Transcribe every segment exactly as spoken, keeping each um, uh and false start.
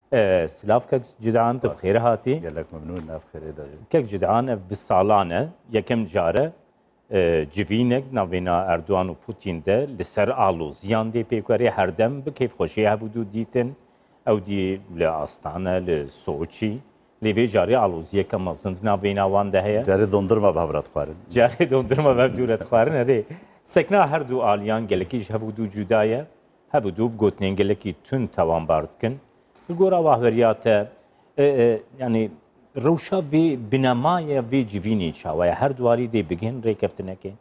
سلاف كك جدعان بخير هاتي قال لك ممنون ناف خير إذا كك جدعان بالصالانة يكم جارة جوینک نوینا اردوان و پوتین ده لسر آلو زیان دی پیکاری هر دم به کیف خوشی هفودو دیتن او دی لآستانه لسوچی لیوی جاری آلوزیه که مزند نوینا وان ده هیا جاری دندرما به هورت خوارن جاری دندرما به دورت خوارن اره سکنا هر دو آلیان گلکیش هفودو جدایه هفودو بگوتنین گلکی تون توان برد کن الگورا واهوریات یعنی روشا وی بنمای وی جوینی چاویا هر دواری دی بگین ریکفتنه که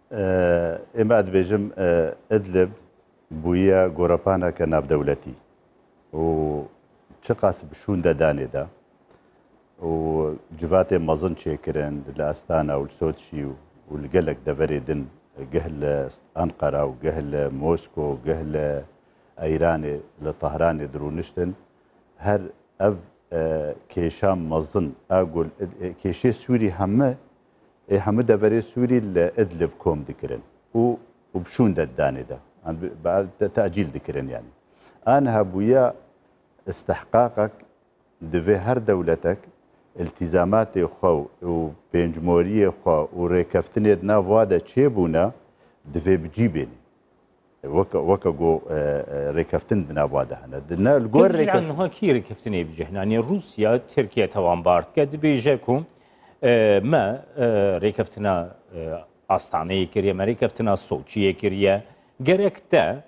اما ادبیجم ادلب بویا گورپانا که ناف دولتی و چه قاسب شون دادانه دا و جوات مزن چیکرن لاستانا و السوتشي و القلق دفريدن قهل أنقرة وقهل موسكو وقهل أيران لطهران درونشتن هر أف كيشام مزن أقول كيشي سوري همه همه دفري سوري لإدلب كوم ذكرن وبشون دداني ده بعد تأجيل ذكرن يعني أنا هبويا استحقاقك دفي هر دولتك التزامات خو وبينجمورية خو وريكفتني دنا فوادا تشيبونا دفي بجيبيني وكا وكا جو ريكفتن دنا فوادا هنا دنا الجور ريكفتن عنها كي ريكفتني بجهنا يعني روسيا تركيا توان بارت قد بيجاكم ما ريكفتنا أسطانية كريا ما ريكفتنا صوتشية كريا جركتا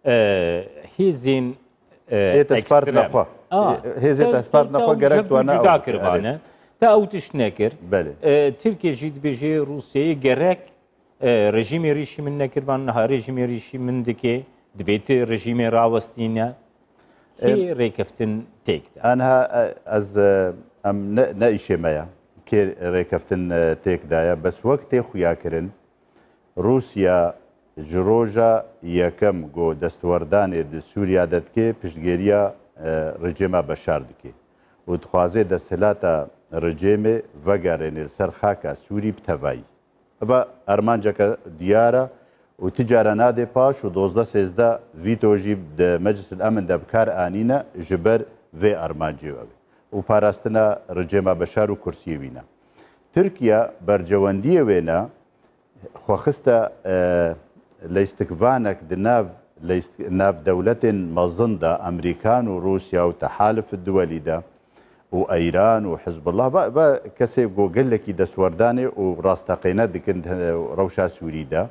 هيزين تسبارت نخوا هيزي تسبارت نخوا جركت وانا جدا كربانه تا اوتش نكر بله تركيا جيت بيجي روسيا جرك رژیم ریشی من نکردن ها رژیم ریشی من دکه دبیت رژیم راوستینه کی ریکفتن تیکت أنا از ام نایشه مایا کی ریکفتن تیک دایا بس وقت خویا کرن روسیا جروجا یکم گو دستوردان د سوریا دتکه پشگیریا رژیم بشار دکه و دخوازه دستلاتا رژیم وگرن سرخاکا سوری بتوایی و ارمانجا دیاره و تجارنا دی پاش و دوزده سیزده ویتوجی د مجلس الامن د بکار آنینا جبر و ارمانجی و و پاراستنا رژیم بشار و کرسی وینا ترکیا برجواندی وینا خوخسته لاستكفانك دناف ناف دولة مظندة أمريكان وروسيا وتحالف الدولي ده وإيران وحزب الله با كسي قال لك ده سورداني وراستقينا دي كنت روشا سوري ده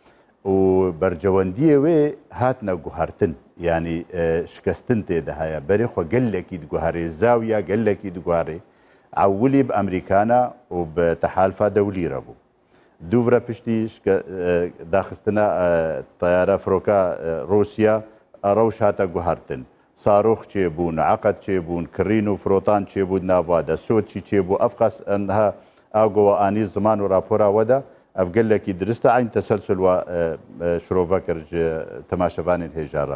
وبرجواندية وي هاتنا جوهرتن يعني شكستن ده هيا بريخو قال لك جوهري الزاوية قال لك جوهري عولي بأمريكانا وبتحالفة دولي ربو دوفرا پشتی داخستنا طیاره فروکا روسیا روش هاتا گوهرتن صاروخ چه بون عقد چه بون کرین و فروتان چه بود ناوادا سوت چی چه بو افقس انها اگو آنی زمان و راپورا ودا افقل لکی درسته عین تسلسل و شروفا کرج تماشفان الهجاره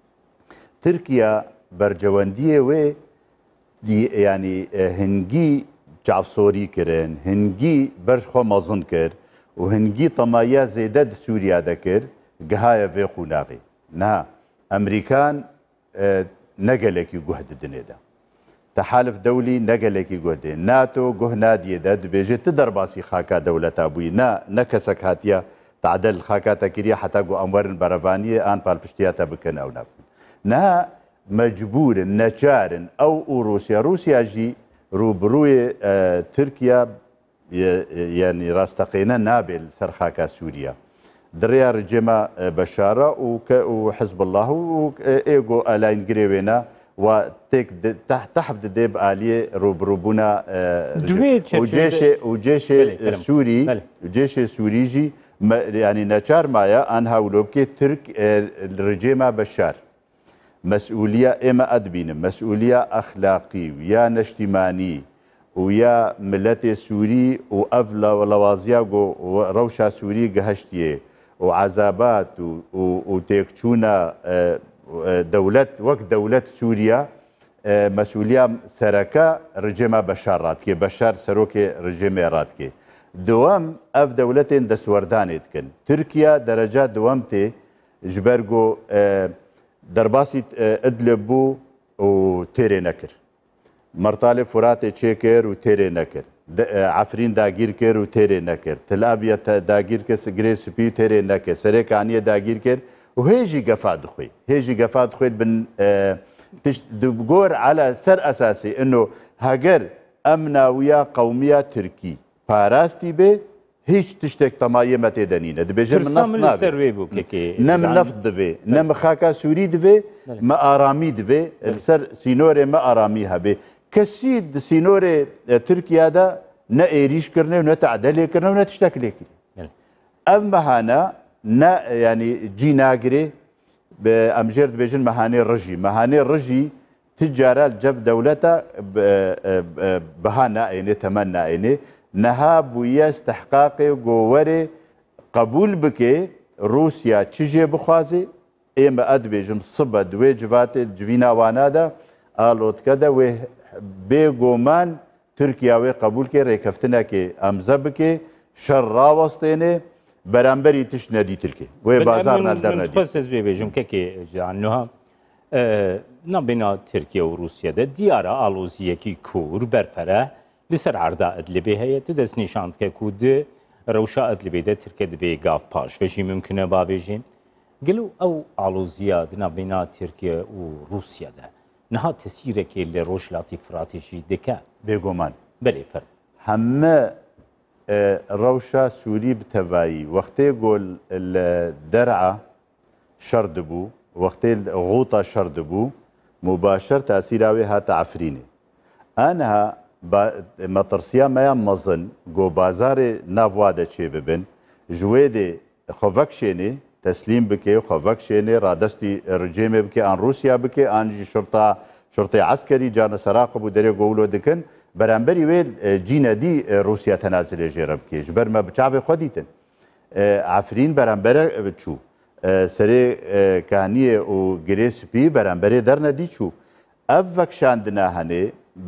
ترکیا برجواندیه و دی يعني هنجي جعفصوري كرن هنجي برشخو مازن كر وهنجي طمايا زيدد سوريا دكر جهايا في قناغي نا امريكان اه نقلك يجهد الدنيا ده تحالف دولي نقلك يجهد ناتو جه نادي ده بيجي تدرباسي خاكا دولة ابوي نا نكسك هاتيا تعدل خاكا تكريا حتى جو امور البرفانيه ان بالبشتياتا بكن او ناب نا مجبور نجار او روسيا روسيا جي روبروي اه تركيا يعني راستقينا نابل سرخاكا سوريا دريا رجيما بشارة وحزب الله وإيجو ألاين قريبنا وتك تحت ديب آلية روبروبونا وجيش وجيش سوري وجيش سوريجي يعني نشار مايا أنها ولوبكي ترك الرجيما بشار مسؤولية إما أدبين مسؤولية أخلاقي ويا نشتماني ويا ملت سوري وأفلا ولوازيا وروشا سوري قهشتيه وعذابات وتيكتشونا دولة وقت دولة سوريا مسؤولية سركا رجيمة بشار راتكي بشار سروكي رجيمة راتكي دوام أف دولتين دسورداني تكن تركيا درجات دوامتي جبرجو درباسي ادلبو و تێرێ نەکرد مەرتاڵێ فراتێ چێ کرد و تێرێ نەکرد عفرین داگیر کرد و تێرێ نەکرد تلابیە داگیر کرد گرێ سپی و تێرێ نەکرد سەرێکانیە داگیر کرد و هێژی گەفا دخوێ هێژی گەفا دخوێت بن گۆر على سەر ئەساسی ئەنۆ هەگەر ئەم ناویە قەومیە ترکی پاراستی بێ هیچ تشتێک تەمایە مە تێدەنینە دەبێژێ من نە من نەفت دەبێ نە مخاکە سووری دەبێ مە ئارامی دەبێ سەر سینۆرێ مە ئارامی هەبێ کەسی سینۆرێ تورکیادا نە ئێریشکردنێ و نە تەعدەلێکردنە و نە تشتێک لێکردی ئەم مەهانە نە ینی جی ناگرێ ئەمژێر دەبێژن مەهانەی ڕژی مەهانەی ڕژی تجارە جەف دەولەتە بەها نائێنێ تەمەن نائێنێ نەها بوویە استحقاقێ گۆوەرێ قبول بکێ رووسیا چژێ بخوازێ ئێمە ئەدبێژم سبە دوێ جواتێ جویناوانادا ئالۆتکەدا وێ بێگۆمان تورکیاوێ قبولکێ ڕێکەفتنەکێ ئەمزە بکێ شەڕ ڕاوەستێنێ بەرامبەری تش نەدی ترکێ وێ بازار نەدەرنەدی بێژم کەکێ جانها نابێنا ترکیە و رووسیەدە دیارە ئالۆزیەکی کوور بەرفەرە لەسەر عەردا ئەدلبێ هەیە تو دەست نیشاندکە کو دێ ڕەوشا ئەدلبێدە ترکە دەبێ گاف پاش فەژی ممکنە باوێژین گەلو ئەو ئالۆزیە دنابێنا ترکیە و رووسیەدە نەها تەسیرێکی لە ڕۆژلاتی فراتێژی دەکە بێگۆمان بەێ فەر هەمە ڕەوشە سووری بتەڤایی وەختێ گۆل لە دەرعە شەڕ دەبوو وەختێ غوتە شەڕ دەبوو مباشەر تاسیراوێ هاتە عەفرینێ ئەنها مەترسیا مەیان مەزن گۆ بازارێ ناڤوا دەچێ ببن ژوێ دێ خۆڤەک شێنێ تەسلیم بکێ خۆڤەک شێنێ ڕادەستی ڕجێمێ بکێ ئان رووسیا بکێ ئانجی شرتا شرتی عسکەری جانەسەراق بوو دەرێ گۆولۆ دکن بەرامبەری وێ جینەدی رووسیا تەنازلێ ژێرە بکێش بەرمە بچاوێ خۆ دیتن عەفرین بەرامبەرە چوو سەرێ کانیە و گرێ سپی بەرامبەرێ دەرنەدی چوو ئەف ڤەکشاندنا هەنێ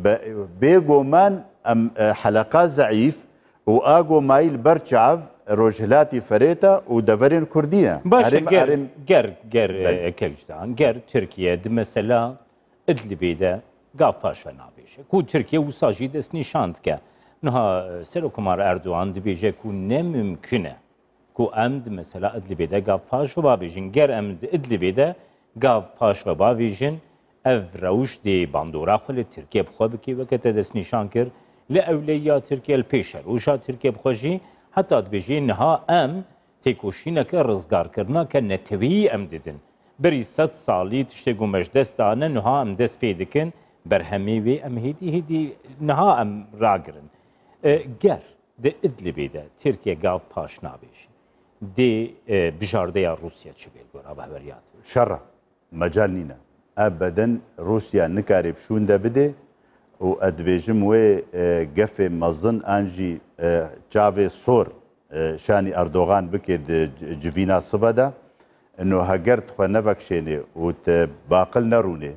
بێگۆمان ئەم حەلەقا زەعیف و ئاگۆ مایل بەرچاو ڕۆژهلاتی فەرێتە و دەڤەرێن کوردیە باشە گەر گەر کەلشتان گەر تورکیە دمەسەلا ئەدلبێدە گاف پاشە نابێژە کو تورکیە وساژی دەست نیشاند کە نها سەرۆکومار ئەردوان دەبێژە کو نەممکنە کو ئەم دمەسەلا ئەدلبێدە گاف پاش و باوێژین گەر ئەم ئەدلبێدە گاف پاش و باوێژن ئەv ڕەوش دێ باندۆرا خۆ لە تورکیە بخوا بکێ وەکەتە دەست نیشان کرد لە ئەولەیە تورکیە پێشە ڕۆژا تورکیە بخۆژی حتا دبێژێ نها ئەم تێکۆشینەکە ڕزگارکردنا کە نەتەوەیی ئەم ددن بەری سەد ساڵی تشتێک و مەژدەستانە نها ئەم دەست پێ دکن بەرهەمێ وێ ئەم هێدی هێدی نها ئەم ڕاگرن گەر دە ئیدلبێدە تورکیە گاو پاش نابێژی دێ بژاردەیە رووسیا چ بێت گۆرا بەهەوەریات شەڕە مەجال نینە ئەبەدەن رووسیا نکارێ پشووندە بدێ و ئەدبێژم وێ گەفێ مەزن ئانجی چاوێ سۆر شانی ئەردۆغان بکێت جڤینا سبەدا ئەنۆ هەگەر تخوا نەڤەکشێنێ و باقل نەڕوونێ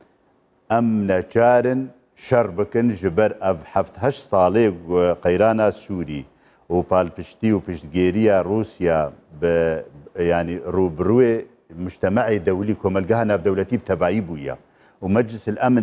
ئەم نەچارن شەڕ بکن ji ber ev heft heşt salê qeyrana Sûrî û palpiştî û piştgêriya Rûsya bi yanî rûbirûyê mujtemacê dewlî komelgeha navdewletî bi tevayî bûye û Meclisil Emin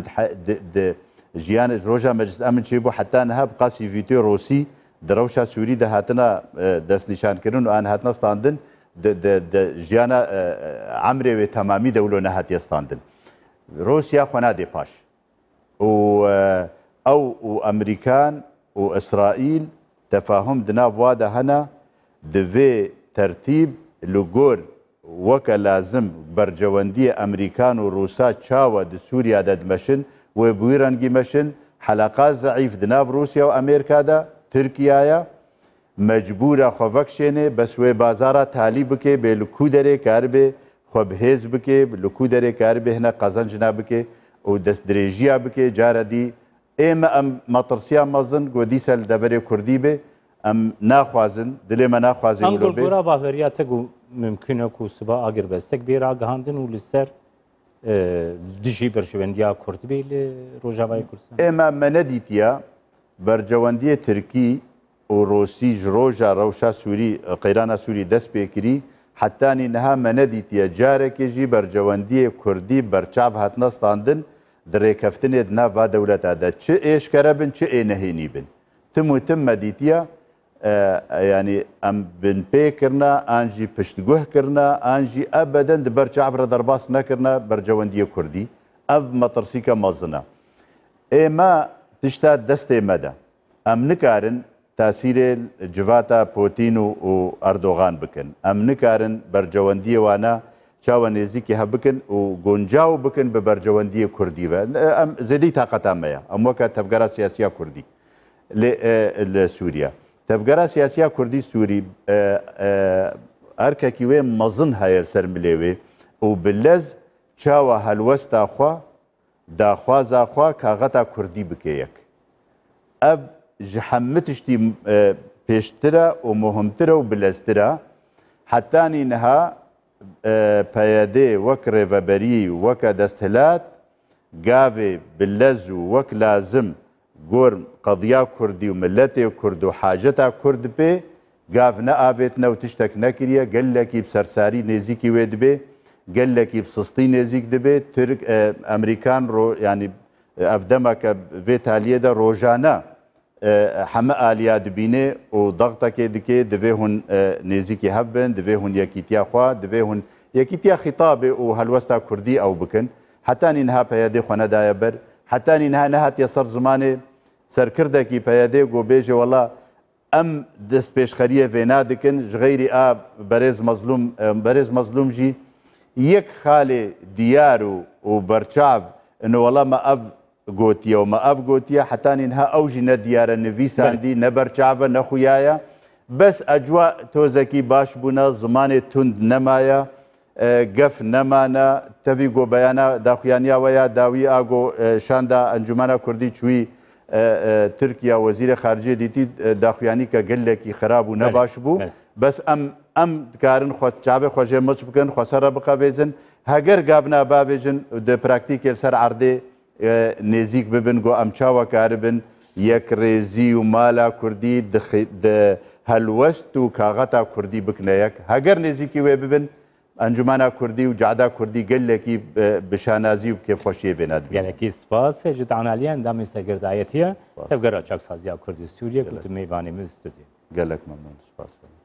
jiyan roja Meclis Emin çêbû heta niha bi qasî vîtê Rûsî di rewşa Sûrî de hatina destnîşankirin û an hatina standin jiyana emrê wê temamî dewlo nehatiye standin. Rûsya xwe nadê paş. û ew û Emerîkan û İsraîl tefahum di nav wa de hene di vê tertîb li gor weke lazim bercewendiyê Emerîkan û Rûsa çawa di Sûriya de dimeşin wê bi wî rengî meşin heleqa zeîf di nav Rûsya û Amêrika de Tirkiyaya mecbûra xwe vekşênê bes wê bazara talî bike bê li ku derê karibê xwe bihêz bike li ku derê karibê hine qazencina bike û destdirêjiya bike cara dî ême em matirsiya mezin got dîsa li deverê Kurdî bê em naxwazin dilê me naxwazin wilo bê gora baveriya te got mümkün e ku siba agirbestek bê ragihandin û li ser dijî berjewendiya Kurd bê li Rojavayê Kurdistan ême me nedîtiye bercewendiyê Tirkî û Rûsî ji roja rewşa Sûrî qeyrana Sûrî dest pê kirî hetanî niha me nedîtiye carekê jî bercewendiyê Kurdî berçav hatine standin درێکەفتنێ ناوا دەولەتادا چ ئێشکەرە بن چ ئێنەهێنی بن تم و تم مەدیتە ینی ئەم بنپێکردە ئانجی پشتگوهکردە ئانجی ئەبەدەن بەرچاافرە دەرباس نەکردە بەرجەوەندیە کوردی ئەv مەترسیکە مەزنە ئێمە تشتا دەستێ مەدە ئەم نکارن تاسیرێ جواتە پۆتین و ئەردۆغان بکەن ئەم نکارن بەرجەوەندیەوانە چاوە نێزیکی هەبکن و گۆنجاو بکن بە بەرجەوەندیە کوردی بە ئەم زێدەی تااقەتانمەیە ئەم وەکە تەفگەرە سیاسیا کوردی لە سووریا تەفگەرە سیاسیا کوردی سووری ئەرکەکی وێ مەزن هەیە سەر ملێوێ و بلەز چاوە هەلوەستاخوا داخوازاخوا کاغەتا کوردی بکەیەک ئەv ji hemû tiştî pêştir e û muhimtir e û bileztir e hetanî niha peyedê wek rêveberî weke desthilat gavê bilez û wek lazim gor qediya Kurdî û milletê Kurd û haceta Kurd pê gav neavêtine û tiştek nekiriye gelekî bi sersarî nêzîkî wê dibe gelekî bi sistî nêzik dibe Türk Emerîkan yanî ev demeke vê taliyê de rojane heme aliya dibîne û dextekê dike divê hûn nêzîkî hev bin divê hûn yekîtiya xwe divê hûn yekîtiya xîtabê û helwesta Kurdî ew bikin hetanî niha peyedê xwe nedaye ber hetanî niha nehatiye ser zimanê serkirdekî peyedê got bêje wela em destpêşxeriyê vê nadikin ji xeyrî a berêz mezlûm berêz mezlûm jî yek xalê diyar û berçav inu wela me ev gotiye û me ev gotiye hetanî niha ew jî ne diyare nivîsandî ne berçav e ne xuyaye bes ecwa tozekî baş bûne zimanê tund nemaye gef nemane tevî got beyana daxuyaniya we ya dawî a got şanda Encûmena Kurdî çûyî Tirkiya wezîrê xariciyê dîtî daxuyanî ke gelekî xirab û nebaş bû bes em em dikarin çavê xwe jê miç bikin xwesere bixevêzin heger gav nabavêjin di praktîkê ser erdê nêzik bibin got em çawa karibin yekrêzî û mala Kurdî di helwest û kaxeta Kurdî bikine yek heger nêzîkî wê bibin Encûmena Kurdî û cada Kurdî gelekî bi şanazî û kêfxweşiyê vê nedibîne. Gelekî spas ji danaliya endamê sergirdayetiye tevgera çaksaziya Kurdî Sûriye ku tu mêvanê min stûdyo. Gelek memnun spas.